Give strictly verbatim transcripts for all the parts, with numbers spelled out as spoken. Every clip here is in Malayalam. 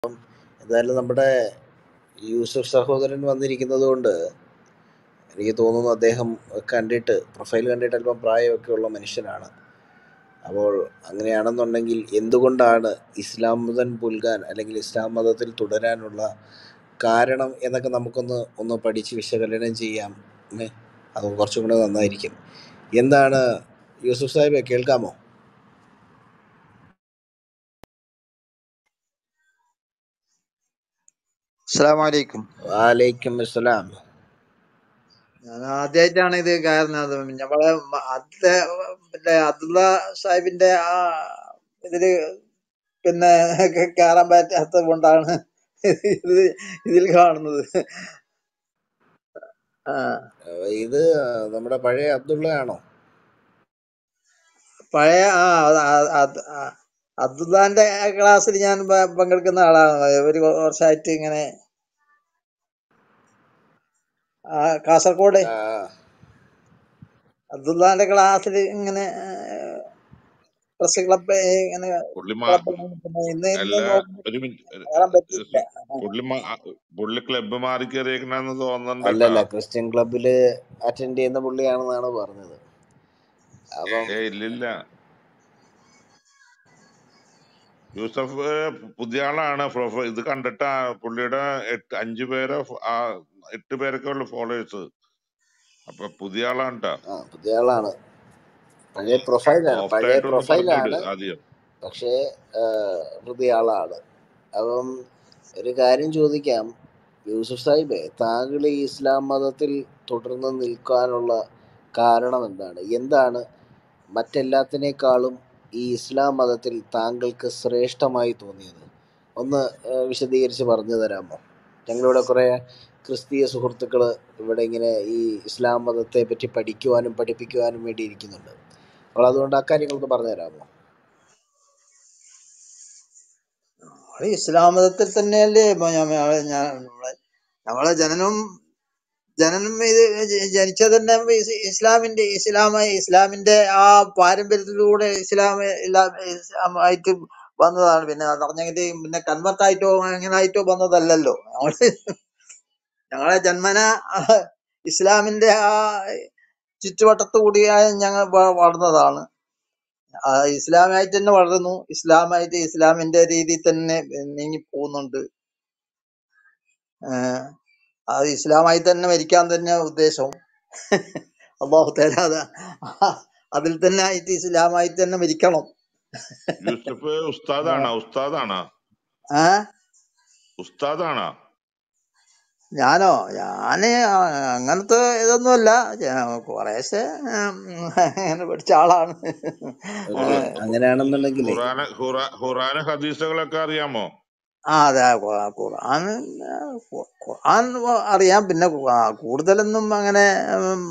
എന്തായാലും നമ്മുടെ യൂസഫ് സഹോദരൻ വന്നിരിക്കുന്നത് കൊണ്ട് എനിക്ക് തോന്നുന്നു അദ്ദേഹം കണ്ടിട്ട് പ്രൊഫൈൽ കണ്ടിട്ട് അല്പം പ്രായമൊക്കെ ഉള്ള മനുഷ്യനാണ്. അപ്പോൾ അങ്ങനെയാണെന്നുണ്ടെങ്കിൽ എന്തുകൊണ്ടാണ് ഇസ്ലാം മതം പുൽകാൻ അല്ലെങ്കിൽ ഇസ്ലാം മതത്തിൽ തുടരാനുള്ള കാരണം എന്നൊക്കെ നമുക്കൊന്ന് ഒന്ന് പഠിച്ച് വിശകലനം ചെയ്യാം. ഏ, അത് കുറച്ചും കൂടെ നന്നായിരിക്കും. എന്താണ് യൂസുഫ് സാഹിബ്, കേൾക്കാമോ? അസ്സലാമു അലൈക്കും. വാലൈക്കും അസ്സലാം. ഞാൻ ആദ്യമായിട്ടാണ് ഇത് കയറുന്നത്. നമ്മളെ അതിലെ പിന്നെ അബ്ദുള്ള സാഹിബിന്റെ ആ ഇതില് പിന്നെ കയറാൻ പറ്റാത്തത് കൊണ്ടാണ് ഇത് ഇതിൽ കാണുന്നത്. ആ ഇത് നമ്മുടെ പഴയ അബ്ദുള്ള ആണോ? പഴയ ആ അബ്ദുള്ളാന്റെ ക്ലാസ്സിൽ ഞാൻ പ- പങ്കെടുക്കുന്ന ആളാണ്. ഒരു വർഷമായിട്ട് ഇങ്ങനെ ആ കാസർഗോഡ് ആ, അബ്ദുള്ളാന്റെ ക്ലാസ്സിൽ ഇങ്ങനെ പ്രസ് ക്ലബ് ഇങ്ങനെ പുള്ളി മാ ക്ലബ് ഇന്ന് ഇന്ന് എല്ലാ നോക്കുമ്പോ ഒരു മിനിറ്റ് കയറാൻ പറ്റിയില്ല. പുള്ളി മാ- പുള്ളി ക്ലബ്ബ് മാറി കയറിയേക്കണെന്ന് തോന്നുന്നുണ്ട് കേട്ടാ. അല്ലല്ല, ക്രിസ്ത്യൻ ക്ലബിൽ അറ്റൻഡ് ചെയ്യുന്ന പുള്ളിയാണെന്നാണ് പറഞ്ഞത്. അപ്പം ഏ ഇല്ലില്ല, യൂസഫ് പുതിയ ആളാണ്. പ്രൊഫ- ഇത് കണ്ടിട്ടാ പുള്ളിയുടെ എട്ട് അഞ്ചു പേരോ ഫ- ആ എട്ട് പേരൊക്കെ ഉള്ളു ഫോളോവേഴ്സ്. അപ്പൊ പുതിയ ആളാണ് കേട്ടാ. ആ പുതിയ ആളാണ്, പഴയ പ്രൊഫൈലാണ് സോഫ്റ്റ് പഴയ ആയിട്ടൊന്ന് പറഞ്ഞു വിട് പ്രൊഫൈലാണ് ആദ്യം. പക്ഷേ ആ, പുതിയ ആളാണ്. അപ്പം ഒരു കാര്യം ചോദിക്കാം, യൂസുഫ് സാഹിബേ, താങ്കൾ ഈ ഇസ്ലാം മതത്തിൽ തുടർന്ന് നിൽക്കാനുള്ള കാരണം എന്താണ്? എന്താണ് മറ്റെല്ലാത്തിനേക്കാളും ഈ ഇസ്ലാം മതത്തിൽ താങ്കൾക്ക് ശ്രേഷ്ഠമായി തോന്നിയത്? ഒന്ന് ആ, വിശദീകരിച്ച് പറഞ്ഞു തരാമോ? ഞങ്ങളിവിടെ കുറേ ക്രിസ്തീയ സുഹൃത്തുക്കൾ ഇവിടെ ഇങ്ങനെ ഈ ഇസ്ലാം മതത്തെ പറ്റി പഠിക്കുവാനും പഠിപ്പിക്കുവാനും വേണ്ടി ഇരിക്കുന്നുണ്ട്. അപ്പോൾ അതുകൊണ്ട് അക്കാര്യങ്ങളൊന്ന് പറഞ്ഞു തരാമോ? നമ്മള് ഇസ്ലാം മതത്തിൽ തന്നെയല്ലേ ഇപ്പൊ ഞമ്മ- ഞാൻ നമ്മളെ നമ്മളെ ജനനം ജനനം ഇത് ജ- ജനിച്ചത് തന്നെ ഇസ് ഇസ്ലാമിന്റെ ഇസ്ലാമ ഇസ്ലാമിന്റെ ആ പാരമ്പര്യത്തിലൂടെ ഇസ്ലാം ഇല്ല- ഇസ്ലാമായിട്ട് വന്നതാണ്. പിന്നെ പറഞ്ഞെങ്കിൽ പിന്നെ കൺവെർട്ട് ആയിട്ടോ അങ്ങനെ ആയിട്ടോ വന്നതല്ലല്ലോ. നമ്മള് ഞങ്ങളെ ജന്മന ഇസ്ലാമിന്റെ ആ ചുറ്റുവട്ടത്തു കൂടിയായ ഞങ്ങൾ വ- വളർന്നതാണ്. ആ ഇസ്ലാമായിട്ട് തന്നെ വളർന്നു. ഇസ്ലാമായിട്ട് ഇസ്ലാമിന്റെ രീതിയിൽ തന്നെ നീങ്ങി പോകുന്നുണ്ട്. ഏഹ് അത് ഇസ്ലാമായി തന്നെ മരിക്കാൻ തന്നെ ഉദ്ദേശം. അള്ളാഹു തആല അതിൽ തന്നെ ആയിട്ട് ഇസ്ലാമായിട്ട് തന്നെ മരിക്കണം. യൂസഫ് ഉസ്താദാണോ? ഉസ്താദാണോ? ആ ഉസ്താദാണോ? ഞാനോ ഞാന് അങ്ങനത്തെ ഇതൊന്നുമല്ല. കുറേശ്ശെ അങ്ങനെ പഠിച്ച ആളാണ്. ഓക്കെ, ഖുറ- അങ്ങനെയാണെന്നുണ്ടെങ്കിൽ ഖുറാന് ഖുറാ- ഖുറാന് ഹദീസുകളൊക്കെ അറിയാമോ? ആ അതെ ഖുർആൻ ഖുർആൻ അറിയാം. പിന്നെ ഖു- കൂടുതലൊന്നും അങ്ങനെ ഉം,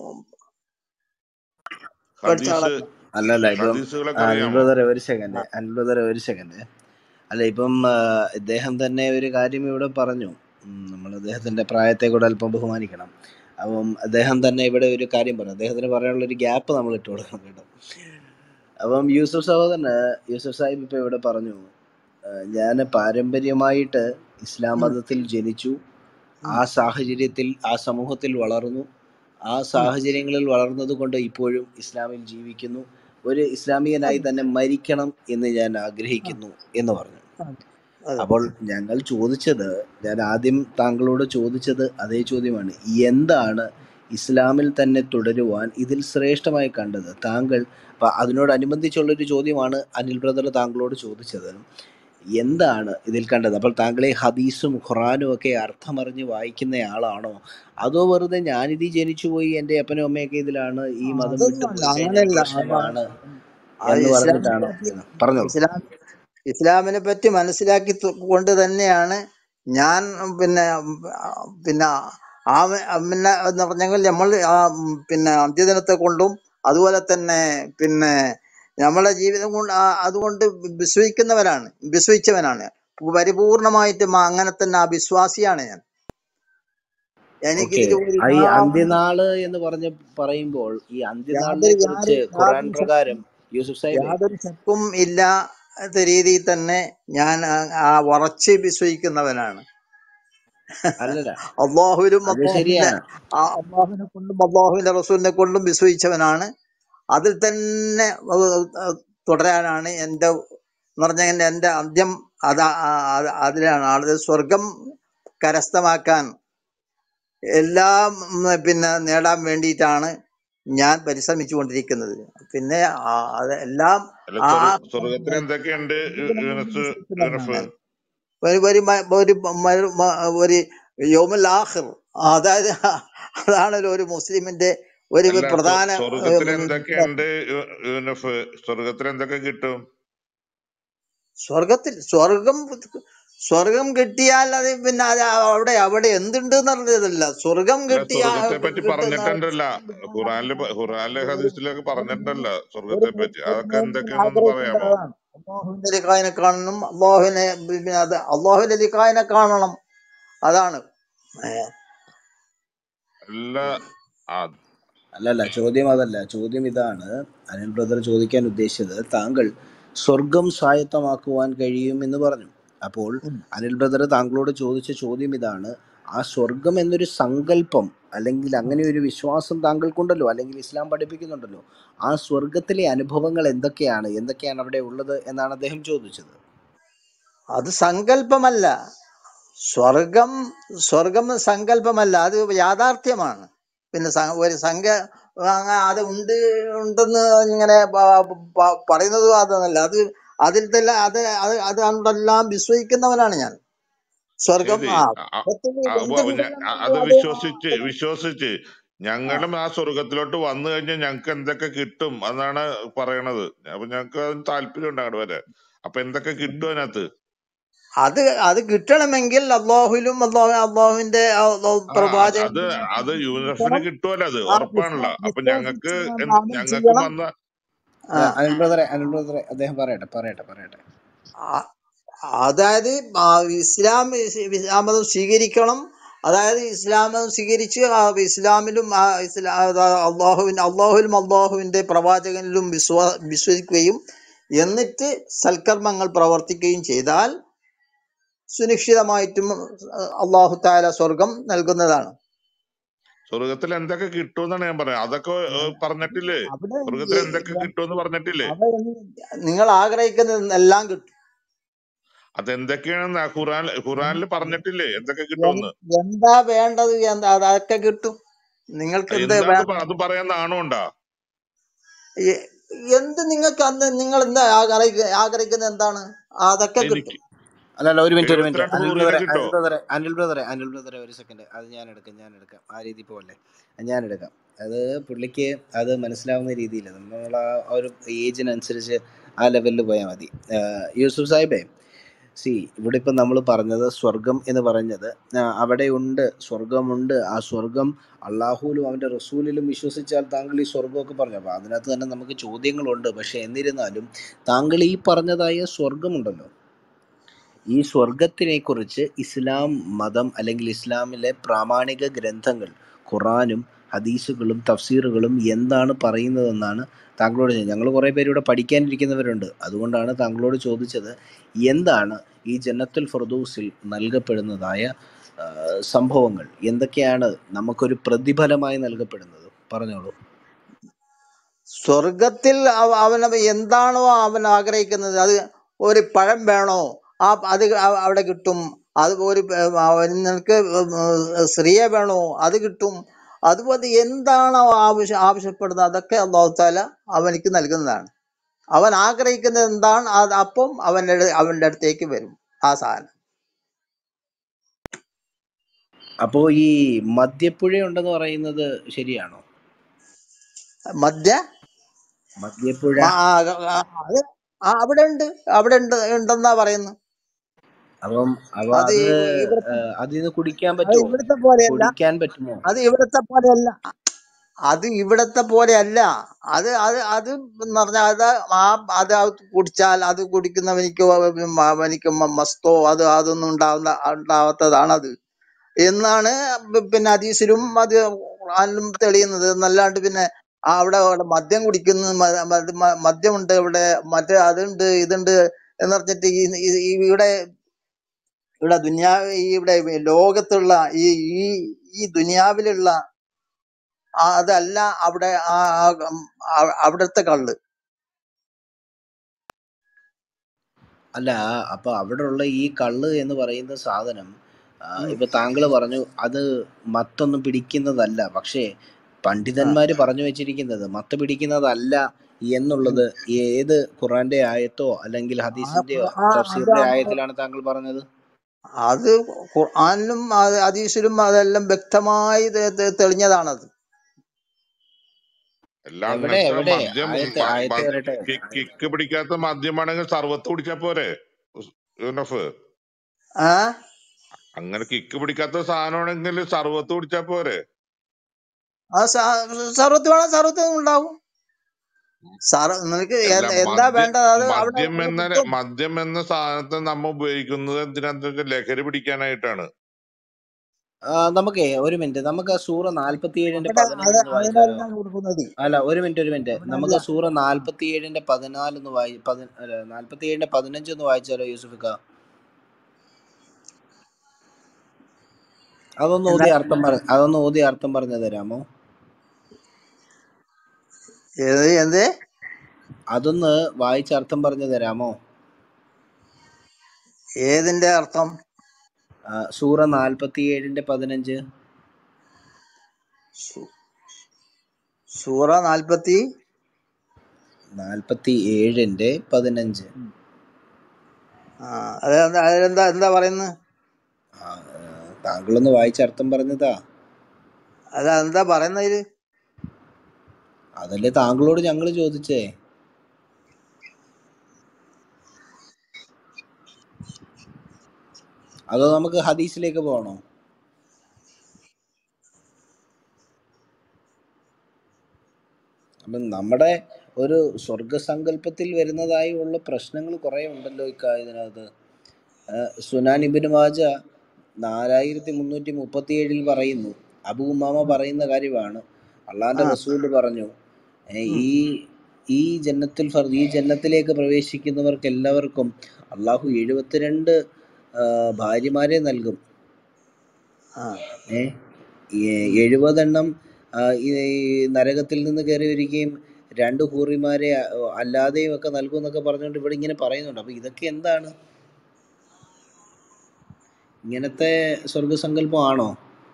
പഠിച്ച ഹദീസ് ആളല്ല. അല്ലല്ല, ഇപ്പം ഹദീസുകളൊക്കെ അനിൽ അറിയാമോ? ബ്രദർ ഒരു സെക്കൻഡ്, അനിൽ ബ്രദർ ഒരു സെക്കൻഡ്. അല്ല, ഇപ്പം ആ, ഇദ്ദേഹം തന്നെ ഒരു കാര്യം ഇവിടെ പറഞ്ഞു. ഉം, നമ്മൾ അദ്ദേഹത്തിൻ്റെ പ്രായത്തെ കൂടെ അല്പം ബഹുമാനിക്കണം. അപ്പം അദ്ദേഹം തന്നെ ഇവിടെ ഒരു കാര്യം പറഞ്ഞു, അദ്ദേഹത്തിന് പറയാനുള്ള ഒരു ഗ്യാപ്പ് നമ്മൾ ഇട്ട് കൊടുക്കണം കേട്ടോ. അപ്പം യൂസുഫ് സഹോദരന് യൂസുഫ് സാഹിബ് ഇപ്പോൾ ഇവിടെ പറഞ്ഞു, ഞാൻ പാരമ്പര്യമായിട്ട് ഇസ്ലാം ഉം, മതത്തിൽ ജനിച്ചു, ഉം, ആ സാഹചര്യത്തിൽ ആ സമൂഹത്തിൽ വളർന്നു, ആ ഉം. സാഹചര്യങ്ങളിൽ വളർന്നത് കൊണ്ട് ഇപ്പോഴും ഇസ്ലാമിൽ ജീവിക്കുന്നു, ഒരു ഇസ്ലാമികനായി അതെ തന്നെ മരിക്കണം എന്ന് ഞാൻ ആഗ്രഹിക്കുന്നു എന്ന് പറഞ്ഞു. അതെ അപ്പോൾ ഞങ്ങൾ ചോദിച്ചത്, ഞാൻ ആദ്യം താങ്കളോട് ചോദിച്ചത് അതേ ചോദ്യമാണ്. എന്താണ് ഇസ്ലാമിൽ തന്നെ തുടരുവാൻ ഇതിൽ ശ്രേഷ്ഠമായി കണ്ടത് താങ്കൾ? അപ്പം അതിനോടനുബന്ധിച്ചുള്ളൊരു ചോദ്യമാണ് അനിൽ ബ്രദർ താങ്കളോട് ചോദിച്ചത്. എന്താണ് ഇതിൽ കണ്ടത്? അപ്പോൾ താങ്കൾ ഈ ഹദീസും ഖുറാനും ഒക്കെ അർത്ഥമറിഞ്ഞ് വായിക്കുന്ന ആളാണോ, അതോ വെറുതെ ഞാനിത് ജനിച്ചുപോയി, എൻ്റെ അപ്പനും അമ്മയൊക്കെ ഇതിലാണ്, ഈ മതം വിട്ടു അതൊന്നുമല്ല, പോയി കഴിഞ്ഞാൽ അങ്ങനെയല്ല. പ്രശ്നമാണ് ആ എന്ന് ഇസ്ലാമിനെ പറഞ്ഞിട്ടാണോ പറ്റി എന്ന് പറഞ്ഞോളൂ. ഇസ്ലാം ഇസ്ലാമിനെ പറ്റി മനസ്സിലാക്കി തു- കൊണ്ട് തന്നെയാണ് ഞാൻ പിന്നെ പിന്നെ ആ പിന്നെ എന്ന് പറഞ്ഞെങ്കിൽ നമ്മൾ ആ പിന്നെ അന്ത്യദിനത്തെ കൊണ്ടും അതുപോലെ തന്നെ പിന്നെ നമ്മളെ ജീവിതം കൊണ്ട് ആ അതുകൊണ്ട് വിശ്വസിക്കുന്നവരാണ് വിശ്വസിച്ചവനാണ് പരിപൂർണമായിട്ടും അങ്ങനെ തന്നെ ആ വിശ്വാസിയാണ് ഞാൻ. ഓക്കെ, എനിക്കിതിൽ ഒരു ഈ യാതൊരു അന്ത്യനാള് എന്ന് പറഞ്ഞ് പറയുമ്പോൾ ഈ അന്ത്യനാളിനെ യാതൊരു കുറിച്ച് യാതൊരു ഖുറാൻ യാതൊരു ശ- പ്രകാരം യൂസുഫ് സാഹിബേ, യാതൊരു ശക്കും ഇല്ല. രീതിയിൽ തന്നെ ഞാൻ ആ- ആ ഉറച്ച് വിശ്വസിക്കുന്നവനാണ്. അല്ലല്ല, അള്ളാഹുവിലും അത് അള്ളാഹുവിന്റെ ശരിയാണ്. ആ അള്ളാഹുവിനെ കൊണ്ടും അള്ളാഹുവിന്റെ റസൂലിനെ കൊണ്ടും വിശ്വസിച്ചവനാണ്. അതിൽ തന്നെ ഏഹ് തുടരാനാണ് എൻ്റെ എന്ന് പറഞ്ഞാൽ എൻ്റെ അന്ത്യം അതാ ആ- ആ- അതിലാണ്. അത് സ്വർഗം കരസ്ഥമാക്കാൻ എല്ലാം ഉം, പിന്നെ നേടാൻ വേണ്ടിയിട്ടാണ് ഞാൻ പരിശ്രമിച്ചു കൊണ്ടിരിക്കുന്നത്. പിന്നെ ആ- അത് എല്ലാം അല്ല, ആ സ്വർഗ ആ സ്വർഗത്തിൽ എന്തൊക്കെയുണ്ട് യു- ഇതിനെ കൊണ്ട് യൂനസ് വിശ്വസിക്കുന്നവനാണ് യൂനഫ്? ഞാൻ. ഒരു ഒരു മ- ഒരു മ- മ- ഒരു യൗമുൽ ആഖിർ, അതായത് അതാണല്ലോ ഒരു മുസ്ലിമിന്റെ ഒരു അല്ല, സ്വ- പ്രധാന ഏഹ്, സ്വർഗത്തിൽ വിശ്വാസം. എന്തൊക്കെയുണ്ട് യു- യൂനഫ്? സ്വർഗത്തിൽ എന്തൊക്കെ കിട്ടും? സ്വർഗത്തിൽ സ്വർഗം സ്വർഗം കിട്ടിയാൽ അത് പിന്നെ അത് അവിടെ അവിടെ എന്തുണ്ട് എന്നുള്ളതല്ല. സ്വർഗം അല്ല, കിട്ടിയാ സ്വർഗത്തെ പറ്റി കിട്ടുന്ന പറഞ്ഞിട്ടുണ്ടല്ല, ഖുറാനില് പ- ഖുറാനിലെ ഒരു ഹദീസിലൊക്കെ ഒരു പറഞ്ഞിട്ടുണ്ടല്ലോ ഒരു സ്വർഗത്തെ മു- പറ്റി. ഒരു അതൊക്കെ മോമിൻ എന്തൊക്കെയാണെന്നൊന്ന് പറയാമോ? ആഗ്രഹിക്കേണ്ടതാണ് അള്ളാഹുവിന്റെ ലിഖായിനെ കാണണം. അള്ളാഹുവിനെ പിന്നെ അത് അള്ളാഹുവിന്റെ ലിഖായിനെ കാണണം. അതാണ് ഏഹ്. അല്ല, ആ, അല്ലല്ല, ചോദ്യം അതല്ല. ചോദ്യം ഇതാണ്. അനിൽ ബ്രദർ ചോദിക്കാൻ ഉദ്ദേശിച്ചത്, താങ്കൾ സ്വർഗം സ്വായത്തമാക്കുവാൻ കഴിയും എന്ന് പറഞ്ഞു. അപ്പോൾ ഉം. അനിൽ ബ്രദർ താങ്കളോട് ചോദിച്ച ചോദ്യം ഇതാണ്: ആ സ്വർഗം എന്നൊരു സങ്കല്പം അല്ലെങ്കിൽ അങ്ങനെ ഒരു വിശ്വാസം താങ്കൾക്കുണ്ടല്ലോ, അല്ലെങ്കിൽ ഇസ്ലാം പഠിപ്പിക്കുന്നുണ്ടല്ലോ, ആ സ്വർഗത്തിലെ അനുഭവങ്ങൾ എന്തൊക്കെയാണ്, എന്തൊക്കെയാണ് അവിടെ ഉള്ളത് എന്നാണ് അദ്ദേഹം ചോദിച്ചത്. അത് സങ്കല്പമല്ല. സ്വർഗം സ്വർഗം സങ്കല്പമല്ല, അത് യാഥാർത്ഥ്യമാണ്. പിന്നെ സ- ഒരു സംഘ അങ്ങ അത് ഉണ്ട് ഉണ്ടെന്ന് ഇങ്ങനെ പ- പ- പറയുന്നത് അതൊന്നല്ല. അത് അതിൽ തന്നെ അത് അത് അത് അതുകൊണ്ടെല്ലാം വിശ്വസിക്കുന്നവനാണ് ഞാൻ. സ്വർഗം ശരി. ആ അ- അ- സ്വർഗത്തിൽ അ- ഉവ്വ് ഉവ്വ് ഞ- അ- എന്തുണ്ടെന്നുള്ളത് അത് അത് വിശ്വസിച്ച് വിശ്വസിച്ച് ആ, ഞങ്ങളും ആ സ്വർഗത്തിലോട്ട് വന്നു കഴിഞ്ഞാൽ ഞങ്ങൾക്ക് എന്തൊക്കെ കിട്ടും എന്നാണ് പറയണത്. അപ്പൊ ഞങ്ങൾക്ക് അതിന് താല്പര്യം ഉണ്ട് അങ്ങോട്ട് വരെ. അപ്പൊ എന്തൊക്കെ കിട്ടും അതിനകത്ത്? അത് അത് കിട്ടണമെങ്കിൽ അള്ളാഹുലും അള്ളാഹു അള്ളാഹുവിന്റെ ആ, അത് അത് പ്രവാചകന്റെ അത് യൂനഫിന് വിശ്വസിക്കണം. കിട്ടുമല്ലോ, അത് ആ ഉറപ്പാണല്ലോ. വിശ്വ- അപ്പൊ ഞങ്ങൾക്ക് വിശ്വസിച്ചുകൊണ്ട് എന്ത്- അമൽ ഞങ്ങൾക്കും ചെയ്യണം. വന്ന ആ അല്ല, അനിൽ ബ്രദറെ അനിൽ ബ്രദറെ അദ്ദേഹം പറയട്ടെ പറയട്ടെ പറയട്ടെ. ആ- അതായത് ആ ഇസ്ലാം ഇസ്ലാം മതം സ്വീകരിക്കണം. അതായത് ഇസ്ലാം മതം സ്വീകരിച്ച് ആ ഇസ്ലാമിലും ആ ഇസ്ലാ അള്ളാഹുവിൻ അള്ളാഹുലും അള്ളാഹുവിന്റെ പ്രവാചകനിലും വിശ്വാ വിശ്വസിക്കുകയും എന്നിട്ട് സൽക്കർമ്മങ്ങൾ പ്രവർത്തിക്കുകയും ചെയ്താൽ സുനിശ്ചിതമായിട്ടും അള്ളാഹു താല സ്വർഗം നൽകുന്നതാണ്. സ്വർഗത്തിൽ എന്തൊക്കെ കിട്ടും എന്നാണ് ഞാൻ പറയാം. അതൊക്കെ ഏ, പറഞ്ഞിട്ടില്ലേ? അവിടെ സ്വർഗത്തിൽ എ- എന്തൊക്കെ എ- കിട്ടും എന്ന് പറഞ്ഞിട്ടില്ലേ? അവിടെ നിങ്ങൾ ആഗ്രഹിക്കുന്നത് എല്ലാം കിട്ടും. അതെന്തൊക്കെയാണെന്ന് ഖുറാൻ ഖുറാനിൽ പറഞ്ഞിട്ടില്ലേ എന്തൊക്കെ എൻ- കിട്ടുമെന്ന്? എന്താ വേണ്ടത് എന്താ അതൊക്കെ കിട്ടും. നിങ്ങൾക്ക് എന്ത് എന്താന്ന് വേണം? പ- അത് പറയാൻ നാണമുണ്ടാ? എ- എന്ത് നിങ്ങൾക്ക് അന്ന് നിങ്ങൾ എന്താ ആഗ്രഹിക്ക- ആഗ്രഹിക്കുന്നത് എന്താണ്? അതൊക്കെ കിട്ടും. എനിക്ക് അല്ലല്ല, ഒരു മിനിറ്റ് ഒരു മിനിറ്റ് എഴുപത്തിരണ്ട് അനിൽ സൂര്യനെ ബ്രദറെ കിട്ടോ? അനിൽ ബ്രദറെ അനിൽ ബ്രദറെ അനിൽ ബ്രദറെ ഒരു സെക്കൻഡ്. അത് ഞാൻ എടുക്കാം ഞാൻ എടുക്കാം ആ രീതി പോലെ ഞാൻ എടുക്കാം. അത് പുള്ളിക്ക് അത് മനസ്സിലാവുന്ന രീതിയിൽ നമ്മൾ ആ ഒരു ഏജിനനുസരിച്ച് ആ ലെവലിൽ പോയാൽ മതി. ആഹ് യൂസുഫ് സാഹിബേ, സി ഇവിടെ ഇപ്പം നമ്മൾ പറഞ്ഞത് സ്വർഗം എന്ന് പറഞ്ഞത് ആ, അവിടെ ഉണ്ട്, സ്വർഗമുണ്ട്. ആ സ്വർഗം അള്ളാഹുലും അവൻ്റെ റസൂലിലും വിശ്വസിച്ചാൽ താങ്കൾ ഈ സ്വർഗമൊക്കെ പറഞ്ഞു. അപ്പോൾ അതിനകത്ത് തന്നെ നമുക്ക് ചോദ്യങ്ങളുണ്ട്. പക്ഷേ എന്നിരുന്നാലും താങ്കൾ ഈ പറഞ്ഞതായ സ്വർഗമുണ്ടല്ലോ, ഈ സ്വർഗത്തിനെക്കുറിച്ച് ഇസ്ലാം മതം അല്ലെങ്കിൽ ഇസ്ലാമിലെ പ്രാമാണിക ഗ്രന്ഥങ്ങൾ ഖുറാനും ഹദീസുകളും തഫ്സീറുകളും എന്താണ് പറയുന്നതെന്നാണ് താങ്കളോട് ചോദിച്ചത്. ഞങ്ങൾ കുറേ പേര് ഇവിടെ പഠിക്കാനിരിക്കുന്നവരുണ്ട്. അതുകൊണ്ടാണ് താങ്കളോട് ചോദിച്ചത്, എന്താണ് ഈ ജന്നത്തുൽ ഫിർദൗസിൽ നൽകപ്പെടുന്നതായ ആ, സംഭവങ്ങൾ എന്തൊക്കെയാണ് നമുക്കൊരു പ്രതിഫലമായി നൽകപ്പെടുന്നത്? പറഞ്ഞോളൂ. സ്വർഗത്തിൽ അവ- അവൻ എന്താണോ അവൻ ആഗ്രഹിക്കുന്നത്, അത് ഒരു പഴം വേണോ ആ അത് അ- അവിടെ കിട്ടും. അത് ഒരു പ- അവൻ നിനക്ക് സ്ത്രീയെ വേണോ അത് കിട്ടും. അതുപോലെ എന്താണോ ആവശ്യം ആവശ്യപ്പെടുന്നത് അതൊക്കെ അള്ളാഹു താല അവനിക്ക് നൽകുന്നതാണ്. അവൻ ആഗ്രഹിക്കുന്നത് എന്താണ് അത് അപ്പം അവൻ്റെ അടു- അവൻ്റെ അടുത്തേക്ക് വരും ആ സാധനം. അപ്പോൾ ഈ മദ്യപ്പുഴ ഉണ്ടെന്ന് പറയുന്നത് ശരിയാണോ? മധ്യ മദ്യപ്പുഴ ആ, ആ, അത് ആ, അവിടെ ഉണ്ട്, അവിടെ ഉണ്ട് ഉണ്ടെന്നാ പറയുന്നു. അപ്പം അപ്പൊ അത് അത് ഇവിടുത്തെ ഏഹ്, അതിന്ന് കുടിക്കാൻ അത് പറ്റുമോ? ഇവിടുത്തെ പോലെയല്ല. കുടിക്കാൻ പറ്റുമോ? അത് ഇവിടത്തെ പോലെയല്ല. അത് ഇവിടത്തെ പോലെയല്ല. അത് അത് അത് എന്ന് പറഞ്ഞാൽ അത് ആ അത് കുടിച്ചാൽ അത് കുടിക്കുന്നവനിക്ക് അവനിക്ക് മസ്തോ അത് അതൊന്നും ഉണ്ടാവുന്ന ഉണ്ടാവാത്തതാണ് അത് എന്നാണ് പിന്നെ ഹദീസിലും അത് ഖുർആനിലും തെളിയുന്നത്. എന്നല്ലാണ്ട് പിന്നെ ആ അവിടെ അവിടെ മദ്യം കുടിക്കുന്നു, മ- മ- മ- മദ്യമുണ്ട് ഇവിടെ, മറ്റേ അതുണ്ട് ഇതുണ്ട് എന്ന് പറഞ്ഞിട്ട് ഈ ഈ- ഈ ഇവിടെ ഇവിടെ ദുനിയാ ഈ ഇവിടെ ലോകത്തുള്ള ഈ ഈ ഈ ദുനിയാവിലുള്ള ആ അതല്ല അവിടെ ആ ആ- ആ- അവിടുത്തെ കള്ള്. അല്ല, അപ്പൊ അവിടെ ഉള്ള ഈ കള്ള് എന്ന് പറയുന്ന സാധനം, ആ, ഉം. ഇപ്പൊ താങ്കൾ പറഞ്ഞു അത് മത്തൊന്നും പിടിക്കുന്നതല്ല. പക്ഷേ ആ പണ്ഡിതന്മാര് പറഞ്ഞു വെച്ചിരിക്കുന്നത് മത്ത് പിടിക്കുന്നതല്ല എന്നുള്ളത് ഏത് ഖുറാന്റെ ആയത്തോ അല്ലെങ്കിൽ ആ ഹദീസിന്റെയോ ഖുർആ- അത് തഫ്സീറിന്റെ അത് ആയത്തിലാണ് താങ്കൾ പറഞ്ഞത്? അത് ഖുർആനിലും അത് ഹദീസിലും അതെല്ലാം വ്യക്തമായി തെ- തെ- തെളിഞ്ഞതാണത്. എല്ലാം എവിടെ അങ്ങനത്തെ എവിടെ മദ്യം ആയത്തെ മ- ആയത്തെ മ- വരട്ടെ. കി- കിക്ക് പിടിക്കാത്ത മദ്യമാണെങ്കിൽ സർവത്ത് കുടിച്ചാ പോരെ ഉസ്- യൂനഫ്? ആ അങ്ങനെ കിക്ക് പിടിക്കാത്ത സാധനമാണെങ്കിൽ സർവത്ത് കുടിച്ചാ പോരെ? ആ സർവത്ത് വേണം, സർവത്ത് ഉണ്ടാവും. സാർ നിനക്ക് അല്ല, എന്ത് എന്താ മദ്യം വേണ്ടത് അത് അവിടെ മദ്യം അവിടെ എന്ന കിട്ടും. മദ്യം എന്ന സാധനത്തെ നമ്മ ഉപയോഗിക്കുന്നത് എന്തിനാന്ന് വെച്ചാൽ ലഹരി പിടിക്കാനായിട്ടാണ്. ആ, നമുക്കേ ഒരു മിനിറ്റ്, നമുക്ക് ആ സൂറ നാൽപ്പത്തി ഏഴിന്റെ അവിടെ അത് പതിനഞ്ചൊന്ന് വായിച്ചാലോ? അതിനെല്ലാം കൊടുക്കുന്നത് അല്ല, ഒരു മിനിറ്റ് ഒരു മിനിറ്റ് അവിടെ അല്ല. നമുക്ക് സൂറ ആ. നാൽപ്പത്തി ഏഴിന്റെ പതിനാലൊന്ന് വായി പതി അല്ല നാൽപ്പത്തി ഏഴിന്റെ പതിനഞ്ചൊന്ന് വായിച്ചാലോ യൂസുഫിക്ക? അതൊന്ന് എന്താ ഓതി അർത്ഥം പറ അതൊന്ന് ഓതി അർത്ഥം പറഞ്ഞു തരാമോ? ഏത് എന്ത് അതൊന്ന് വായിച്ച് അർത്ഥം പറഞ്ഞു തരാമോ? ഏതിന്റെ അർത്ഥം? ആ, സൂറ നാൽപ്പത്തി ഏഴിന്റെ പതിനഞ്ച്. സൂ- സൂറ നാൽപ്പത്തി നാൽപ്പത്തി ഏഴിന്റെ പതിനഞ്ച്. ആ അതെന്താ അതിലെന്താ എന്താ പറയുന്നത്? ആ, ആ, താങ്കളൊന്ന് വായിച്ച് അർത്ഥം പറഞ്ഞതാ. അത് എന്താ പറയുന്നത് ഇത്? അതല്ലേ താങ്കളോട് ഞങ്ങൾ ചോദിച്ചേ. അതോ നമുക്ക് ഹദീസിലേക്ക് പോകണോ? അപ്പം നമ്മുടെ ഒരു സ്വർഗസങ്കല്പത്തിൽ വരുന്നതായി ഉള്ള പ്രശ്നങ്ങൾ കുറേ ഉണ്ടല്ലോ ഇക്ക ഇതിനകത്ത്. സുനാൻ ഇബ്നു മാജ നാലായിരത്തി മുന്നൂറ്റി മുപ്പത്തി ഏഴിൽ പറയുന്നു, അബൂ ഉമാമ പറയുന്ന കാര്യമാണ്, അള്ളാന്റെ ആ റസൂൽ പറഞ്ഞു, ഏ, ഉം. ഈ ഈ ജന്നത്തിൽ ഫർ- ഈ ജന്നത്തിലേക്ക് പ്രവേശിക്കുന്നവർക്ക് എല്ലാവർക്കും അള്ളാഹു എഴുപത്തിരണ്ട് ആ, ഭാര്യമാരെ നൽകും. ആ ഏ ഈ എഴുപതെണ്ണം ആ, ഈ നരകത്തിൽ നിന്ന് കയറി വരികയും രണ്ട് ഹൂറിമാരെ അ- അല്ലാതെയും ഒക്കെ നൽകും എന്നൊക്കെ പറഞ്ഞുകൊണ്ട് ഇവിടെ ഇങ്ങനെ പറയുന്നുണ്ട്. അപ്പൊ ഇതൊക്കെ എന്താണ്? ഇങ്ങനത്തെ സ്വർഗസങ്കല്പമാണോ?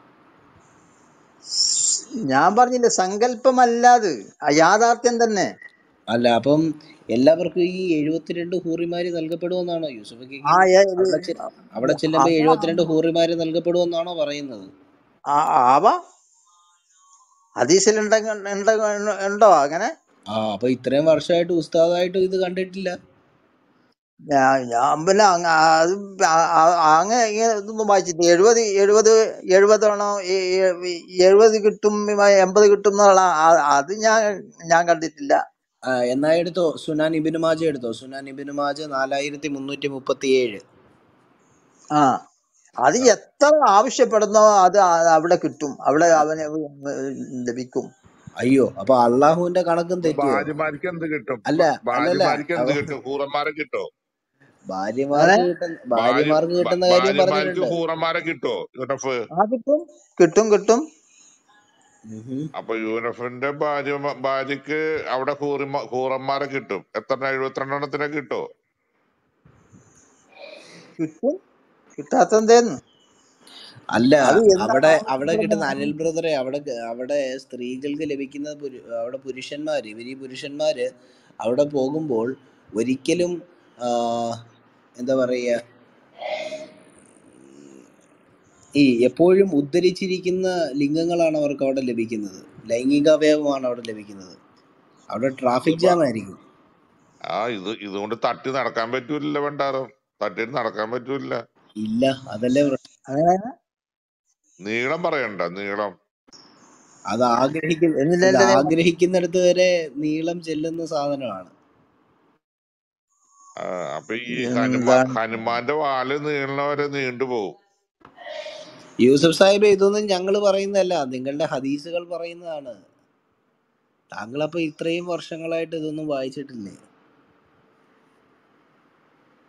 ഞാൻ പറഞ്ഞില്ലേ, സങ്കല്പമല്ലാത് യാഥാർത്ഥ്യം തന്നെ. അല്ല, അപ്പം എല്ലാവർക്കും ഈ എഴുപത്തിരണ്ട് ഹൂറിമാര് നൽകപ്പെടുമെന്നാണോ യൂസുഫിക്ക്? ആ ഏ- ഇത് അവിടെ ചെ- അവിടെ ചെല്ലുമ്പോ അതാ എഴുപത്തിരണ്ട് ഹൂറിമാര് നൽകപ്പെടുമെന്നാണോ പറയുന്നത്? ആ- ആവാ ഹദീസിലുണ്ടെങ്കിൽ ഉണ്ട- ഉണ്ടോ അങ്ങനെ? ആ, അപ്പൊ ഇത്രയും വർഷമായിട്ട് ഉസ്താദായിട്ട് ഇത് കണ്ടിട്ടില്ല. ഞാൻ ഞാൻ പിന്നെ അങ്ങ- അത് ആ- ആ- അങ്ങനെ ഇങ്ങനെ ഇതൊന്നും വായിച്ചിട്ട് എഴുപത് എഴുപത് എഴുപതാണോ എഴുപത് കിട്ടും എൺപത് കിട്ടും എന്നുള്ള ആ- അത് ഞാൻ ഞാൻ കണ്ടിട്ടില്ല. ആ, എന്നാ എടുത്തോ, സുനാൻ ഇബിനു മാജ എടുത്തോ. സുനാൻ ഇബിനു മാജ നാലായിരത്തി മുന്നൂറ്റി മുപ്പത്തി ഏഴ്. ആ അത് എത്ര ആവശ്യപ്പെടുന്നോ അത് ആ- അവിടെ കിട്ടും, അവിടെ അവന് ലഭിക്കും. അയ്യോ, അപ്പൊ അള്ളാഹുവിന്റെ കണക്കും അപ്പൊ തെറ്റിയോ? ഭാര്യമാർക്ക് എന്ത് കിട്ടും? അല്ല ഭ- അല്ലല്ല ഭാര്യമാർക്ക് എന്ത് അപ്പൊ കിട്ടും? ഹൂറന്മാരെ കിട്ടോ? അങ്ങനെ ഭാര്യമാർക്ക് കിട്ടുന്ന ഭാര്യ ഭാര്യമാർക്ക് ഭ- കിട്ടുന്ന കാര്യം ഭാര്യമാർക്ക് പറഞ്ഞിട്ടുണ്ട്. ഹൂറന്മാരെ കിട്ടോ യൂനഫ്? ആ കിട്ടും കിട്ടും കിട്ടും ഉഹും. അപ്പൊ യൂനഫിന്റെ ഭാര്യ ഭാര്യക്ക് അവിടെ ഹൂറിമ ഹൂറന്മാരെ കിട്ടും. എത്ര? എഴുപത്തിരണ്ടെണ്ണത്തിനെ കിട്ടോ? കിട്ടും കിട്ടാത്തെന്തേന്ന്? അല്ല, അത് എന്താ അവിടെ അവിടെ കിട്ടുന്ന ആവശ്യപ്പെടുന്നത്? അനിൽ ബ്രദറെ, അവിടെ അവിടെ സ്ത്രീകൾക്ക് ലഭിക്കുന്ന പുരു- അവിടെ പുരുഷന്മാര്, ഇവർ ഈ പുരുഷന്മാര് അവിടെ പോകുമ്പോൾ ഒരിക്കലും ആ, എന്താ പറയുക, ഈ എപ്പോഴും ഉദ്ധരിച്ചിരിക്കുന്ന ലിംഗങ്ങളാണ് അവർക്ക് അവിടെ ലഭിക്കുന്നത്. ലൈംഗിക അവയവമാണ് അവിടെ ലഭിക്കുന്നത്. അവിടെ ട്രാഫിക് ഇതിപ്പോ ജാം ആയിരിക്കും. ആ ഇത് ഇതുകൊണ്ട് തട്ടി നടക്കാൻ പറ്റൂല. വേണ്ടാറും തട്ടിയിട്ട് നടക്കാൻ പറ്റൂല. ഇല്ല, അതല്ലേ പ്രശ്നം. അങ്ങനെ നീളം പറയണ്ട, നീളം. അത് ആഗ്രഹിക്കുന്ന എന്നില്ല ഇത് എന്റെ നിയമം. ആഗ്രഹിക്കുന്നിടത്ത് വരെ നീളം ചെല്ലുന്ന സാധനമാണ്. ആ, അപ്പൊ ഈ ഹനുമാ എന്താണ് ഹനുമാന്റെ വാല് നീളവരെ നീണ്ടുപോകും. യൂസഫ് സാഹിബ്, ഇതൊന്നും ഞങ്ങൾ പറയുന്നതല്ല, നിങ്ങളുടെ ഹദീസുകൾ പറയുന്നതാണ്. താങ്കളപ്പോ ഇത്രയും വർഷങ്ങളായിട്ട് ഇതൊന്നും വായിച്ചിട്ടില്ലേ?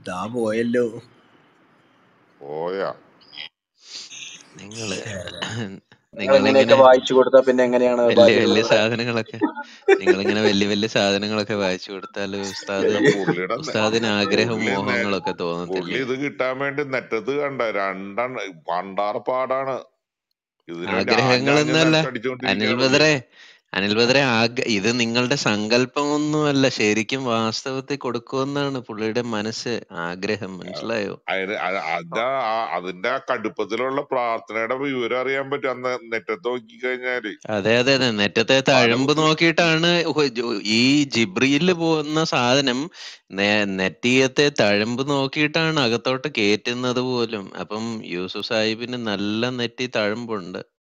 ദാ പോയല്ലോ. പോയാ നിങ്ങള് നിങ്ങൾ ഇങ്ങനെയൊക്കെ നിങ്ങളിങ്ങനെ വായിച്ചു കൊടുത്താ പിന്നെ എങ്ങനെയാണ് വലിയ ബാക്കി വലിയ ബ്രദറെ? സാധനങ്ങളൊക്കെ നിങ്ങളിങ്ങനെ വലിയ വലിയ സാധനങ്ങളൊക്കെ വായിച്ചു കൊടുത്താൽ ഉസ്താദ് എടാ പുള്ളിയുടെ നെ- ഉസ്താദിന് ആഗ്രഹവും പുള്ളി നെ- മോഹങ്ങളൊക്കെ പുള്ളി തോന്നത്തില്ലേ? ഇത് കിട്ടാൻ വേണ്ടി നെറ്റത്ത് കണ്ട രണ്ടെണ്ണ പണ്ടാറ പാടാണ് ഇതിനു വേണ്ടി ആഗ്രഹങ്ങൾ ആഞ്ഞാഞ്ഞ് എന്നല്ല അനിൽ നിലത്തടിച്ചുകൊണ്ടിരിക്കുകയാണ് പുള്ളി. ബദറെ അനിൽ ബദറെ ആഗ്ര ഇത് നിങ്ങളുടെ സങ്കല്പമൊന്നുമല്ല, ശരിക്കും വാസ്തവത്തിൽ കൊടുക്കുമെന്നാണ് പുള്ളിയുടെ മനസ്സ് ആഗ്രഹം. മനസ്സിലായോ? അതിന് അ- അതാ ആ- അതിന്റെ ആ കടുപ്പത്തിലുള്ള പ്രാർത്ഥനയുടെ വിവരം അറിയാൻ പറ്റും അന്ന് നെറ്റത്ത് നോക്കി കഴിഞ്ഞാല്. അതെ അതെ അതെ നെറ്റത്തെ പല തഴമ്പ് മുസ്ലിം നോക്കിയിട്ടാണ് ഹു- ജോ- ഈ ജിബ്രീല് പോകുന്ന സാധനം നെ- നെറ്റിയത്തെ തഴമ്പ് നോക്കിയിട്ടാണ് അകത്തോട്ട് കേറ്റുന്നത് പോലും. അപ്പം യൂസുഫ് സാഹിബിന് നല്ല നെറ്റി തഴമ്പുണ്ട്.